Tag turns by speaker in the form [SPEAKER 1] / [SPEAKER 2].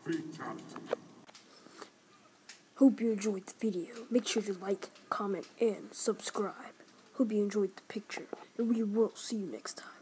[SPEAKER 1] Fatality.
[SPEAKER 2] Hope you enjoyed the video. Make sure to like, comment, and subscribe. Hope you enjoyed the picture, and we will see you next time.